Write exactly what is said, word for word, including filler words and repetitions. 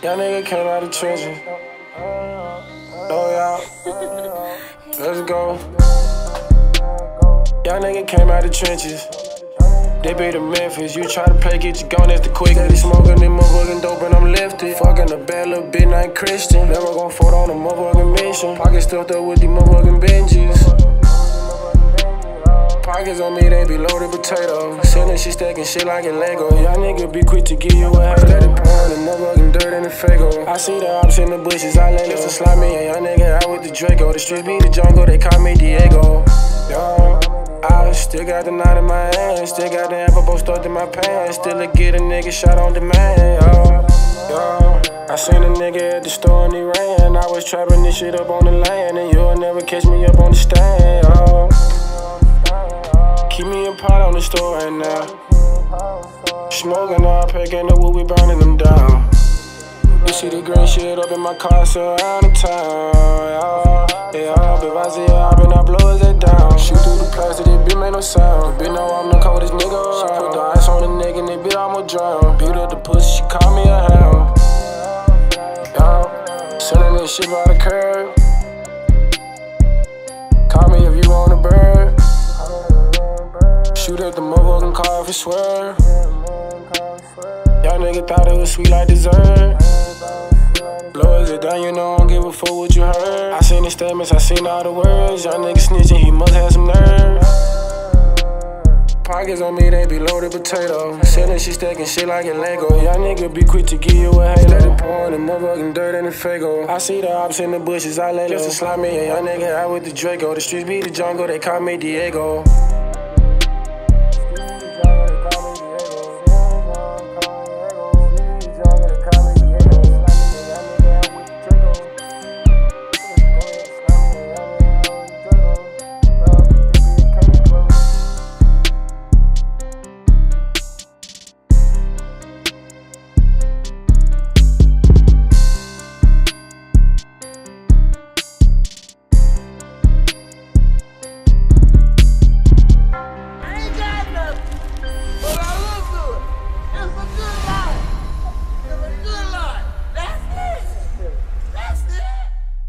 Young nigga came out the trenches. Oh, yeah. Let's go. Young nigga came out the trenches. They be the Memphis. You try to play, get you gone, that's the quick. They smoking them motherfucking dope and I'm lifted. Fucking a bad little bitch named Christian. Never gon' fold on a motherfucking mission. Pockets stuffed up with these motherfucking Benjis. Pockets on me, they be loaded potato. Selling shit, stacking shit like a Lego. Y'all nigga be quick to give you a hate. Steady pouring the motherfucking dirt in the Fago. I see the ops in the bushes, I let listen slide me. And young nigga out with the Draco. The streets be the jungle, they call me Diego. Yo, I still got the nine in my hand. Still got the apple stuck in my pants. Still a get a nigga shot on demand. Yo, yo. I seen a nigga at the store and he ran. I was trapping this shit up on the land. And you'll never catch me up on the stand. Yo. Keep me a pot on the store right now. Smoking up, picking the wood, we burning them down. You see the green shit up in my car, surround the town. Yeah, yeah, if I see it, I been I blow it down. Shoot through the plastic, this bitch make no sound. Bitch know I'm the coldest nigga around. She put the ice on the nigga and this bitch I'ma drown. Beat up the pussy, she call me a hound. Yeah, sending this shit by the curb. Call me if you want a bird. Shoot at the motherfucking car if it swerve. Y'all nigga thought it was sweet like dessert. Blow it down, you know I don't give a fuck what you heard. I seen the statements, I seen all the words. Y'all nigga snitching, he must have some nerve. Pockets on me, they be loaded potato. Selling shit, stacking shit like a Lego. Y'all nigga be quick to give you a halo. Let it pouring the motherfucking dirt in the Fago. I see the ops in the bushes, I let listen slide me. And y'all nigga out with the Draco. The streets be the jungle, they call me Diego.